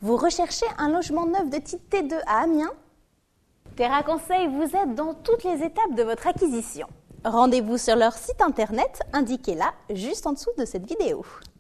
Vous recherchez un logement neuf de type T2 à Amiens? Terra Conseil vous aide dans toutes les étapes de votre acquisition. Rendez-vous sur leur site internet indiqué là, juste en dessous de cette vidéo.